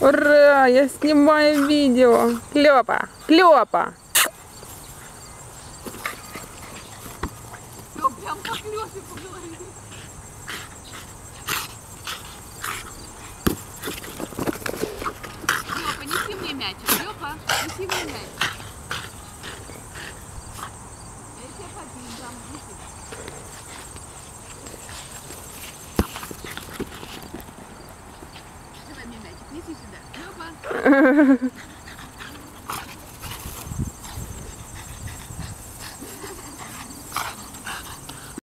Ура! Я снимаю видео. Клёпа! Клёпа! Прям по Клёпе по голове. Клёпа, неси мне мячик. Клёпа, неси мне мячик. Я тебе папе дам, неси. Давай мне мячик, неси сюда. Клёпа.